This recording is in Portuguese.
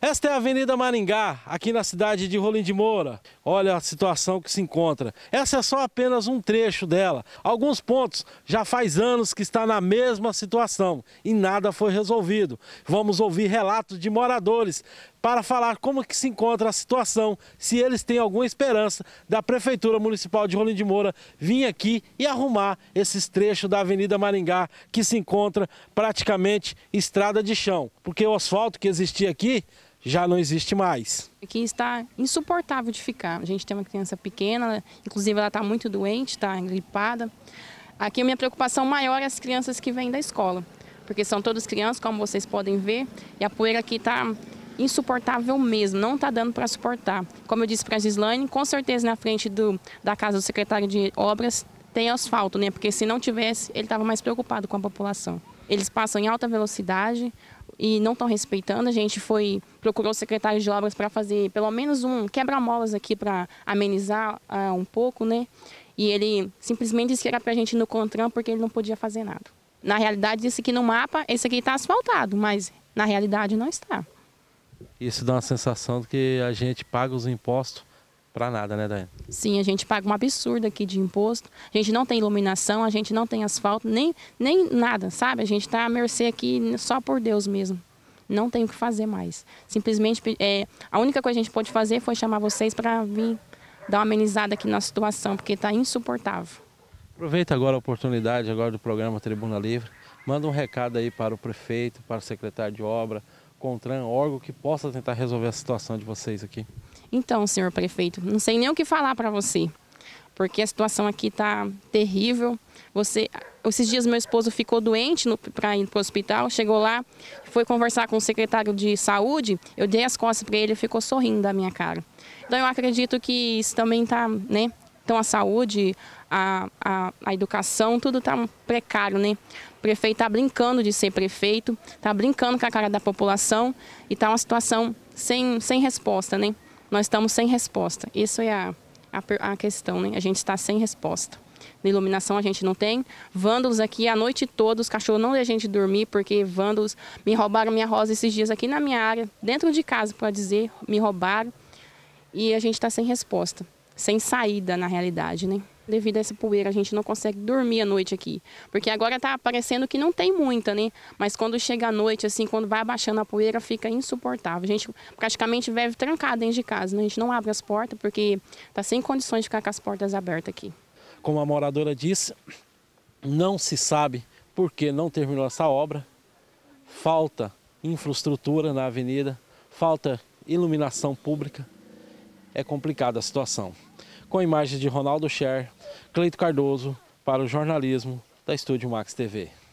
Esta é a Avenida Maringá, aqui na cidade de Rolim de Moura. Olha a situação que se encontra. Essa é só apenas um trecho dela. Alguns pontos já faz anos que está na mesma situação e nada foi resolvido. Vamos ouvir relatos de moradores para falar como que se encontra a situação, se eles têm alguma esperança da Prefeitura Municipal de Rolim de Moura vir aqui e arrumar esses trechos da Avenida Maringá que se encontra praticamente estrada de chão, porque o asfalto que existia aqui já não existe mais. Aqui está insuportável de ficar. A gente tem uma criança pequena, inclusive ela está muito doente, está gripada. Aqui a minha preocupação maior é as crianças que vêm da escola, porque são todas crianças, como vocês podem ver, e a poeira aqui está insuportável mesmo, não está dando para suportar. Como eu disse para a Gislaine, com certeza na frente da casa do secretário de obras tem asfalto, né? Porque se não tivesse, ele estava mais preocupado com a população. Eles passam em alta velocidade e não estão respeitando. A gente procurou o secretário de obras para fazer pelo menos um quebra-molas aqui para amenizar um pouco, né? E ele simplesmente disse que era para a gente ir no CONTRAN porque ele não podia fazer nada. Na realidade, disse que no mapa esse aqui está asfaltado, mas na realidade não está. Isso dá uma sensação de que a gente paga os impostos para nada, né, Daiane? Sim, a gente paga um absurdo aqui de imposto. A gente não tem iluminação, a gente não tem asfalto, nem nada, sabe? A gente está à mercê aqui só por Deus mesmo. Não tem o que fazer mais. Simplesmente, a única coisa que a gente pôde fazer foi chamar vocês para vir dar uma amenizada aqui na situação, porque está insuportável. Aproveita agora a oportunidade agora do programa Tribuna Livre. Manda um recado aí para o prefeito, para o secretário de obra, CONTRAN, órgão que possa tentar resolver a situação de vocês aqui. Então, senhor prefeito, não sei nem o que falar para você, porque a situação aqui está terrível. Esses dias meu esposo ficou doente para ir para o hospital, chegou lá, foi conversar com o secretário de saúde, eu dei as costas para ele e ficou sorrindo da minha cara. Então eu acredito que isso também está, né? Então a saúde, a educação, tudo está precário, né? O prefeito está brincando de ser prefeito, está brincando com a cara da população e está uma situação sem resposta, né? Nós estamos sem resposta. Isso é a questão, né? A gente está sem resposta. Na iluminação a gente não tem. Vândalos aqui a noite toda, os cachorros não deixam a gente dormir, porque vândalos me roubaram minha rosa esses dias aqui na minha área, dentro de casa, pode dizer, me roubaram. E a gente está sem resposta, sem saída na realidade, né? Devido a essa poeira, a gente não consegue dormir à noite aqui. Porque agora está parecendo que não tem muita, né? Mas quando chega à noite, assim, quando vai abaixando a poeira, fica insuportável. A gente praticamente vive trancado dentro de casa, né? A gente não abre as portas porque está sem condições de ficar com as portas abertas aqui. Como a moradora disse, não se sabe por que não terminou essa obra. Falta infraestrutura na avenida, falta iluminação pública. É complicada a situação. Com imagens de Ronaldo Scher, Cleito Cardoso, para o jornalismo da Estúdio Max TV.